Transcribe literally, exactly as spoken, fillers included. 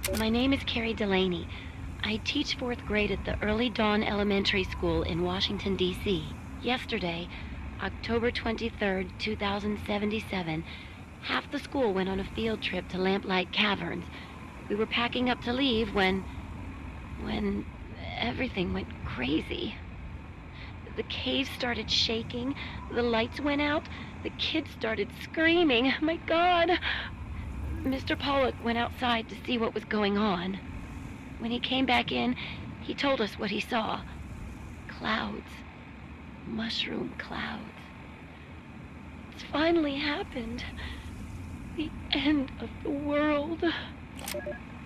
My name is Carrie Delaney. I teach fourth grade at the Early Dawn Elementary School in Washington, D C Yesterday, October twenty-third, two thousand seventy-seven, half the school went on a field trip to Lamplight Caverns. We were packing up to leave when... when everything went crazy. The cave started shaking, the lights went out, the kids started screaming. My God! Mister Pollock went outside to see what was going on. When he came back in, he told us what he saw. Clouds. Mushroom clouds. It's finally happened. The end of the world.